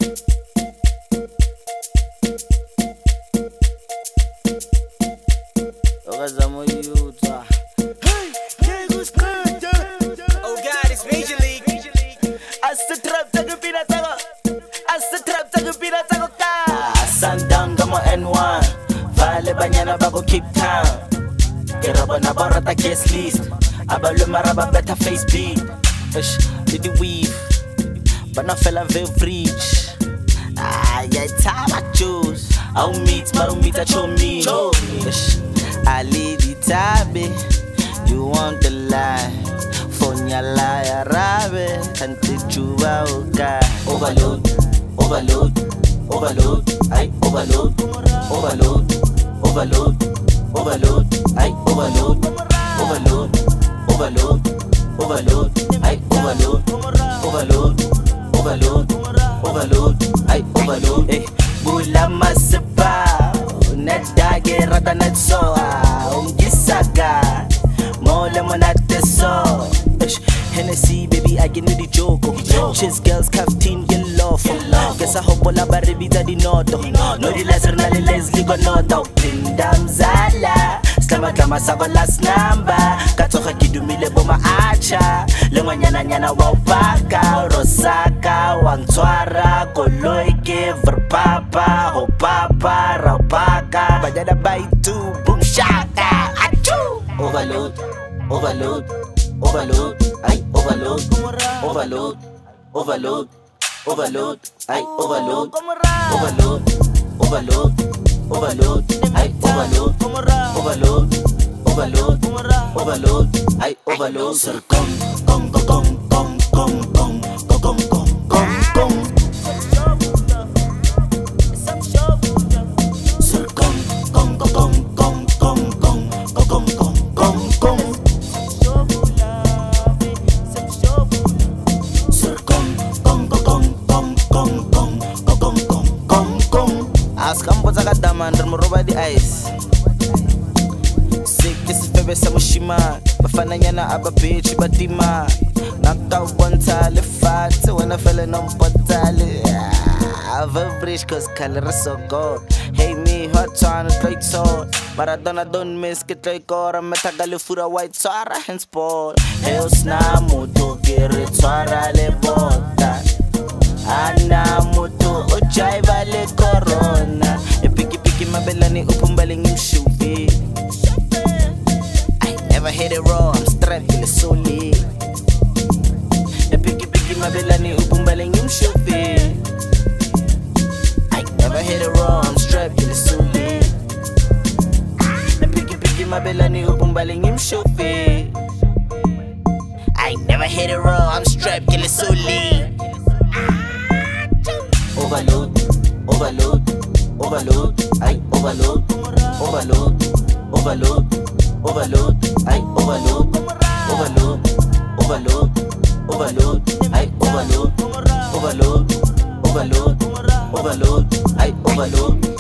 Oh God, it's Major League. Sundown kamo N1 Vale banyana bago Cape Town Keraba na barata guest list Abalo maraba better face beat Ish, did the weave Bana fella beverage Ay, tama juice Au meet, maru meet at your me Ish, Ali di tabe You want the lie Fonya lie arabe Kante chuba oka Overload, overload Overload, I overload, overload, overload, overload, I overload, overload, overload, overload, I overload, overload, overload, overload, I overload. Eh, bula masapa, nadage rata natsoa, ungisaga, mole monate so. Hennessy, baby, I can do the joke. Chase girls, kaftin, yellow. Guess I hope all about the beat di noto. No di laser na le Leslie go noto. Pindam zala, slama klama sako last number. Katoka kidumile boma acha. Lengwanyana nyana wapaka, rosaka, wangtwara, koloike, verpapa, hopapa, rapaka. Bajada baitu, boom shaka, achu. Overload, overload. Overload, I overload, overload, overload, overload, I overload, overload, overload, overload, I overload, overload, overload, overload, I overload. Sir, come, come, come, come, come, come, come, come, come, come, come. Sir, come, come, come, come, come, come, come, come, come, come. Askamboza kadama ndroba di ice Sick this bebe samushima bafana nyana aba bitch batima nakawonta le fat when fell no potale I've bridge cause color so gold Hey me hot on play tall Maradona don't miss get like ora metagale fura white tsara hensport Hell sna moto kere tsara le bota Ana moto ojaiva le corona E piki mabelani upumbale ngimshuvi I never hit it raw, I'm strapped in the solid E piki mabelani upumbale ngimshuvi I never hit it raw, I'm strapped in the solid E piki mabelani upumbale ngimshuvi I never hit it raw, I'm strapped in the solid Overload, overload, overload, I overload, overload, overload, overload, I overload, overload, overload, overload, I overload, overload, overload, overload, I overload.